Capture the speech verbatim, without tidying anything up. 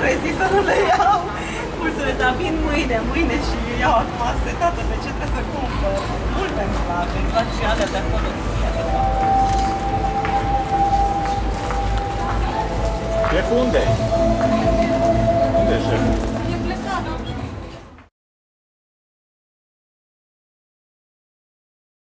rezist să nu le iau. Mulțumesc, dar vin mâine, mâine și iau acum setată de ce trebuie să cumpăr. Multe îmi place, îmi plac și alea de acolo. E cu unde?